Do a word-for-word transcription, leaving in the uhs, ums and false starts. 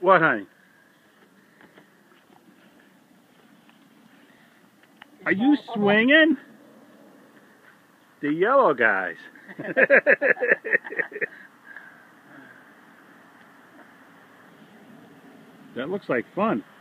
What, honey? Are you swinging? The yellow guys. That looks like fun.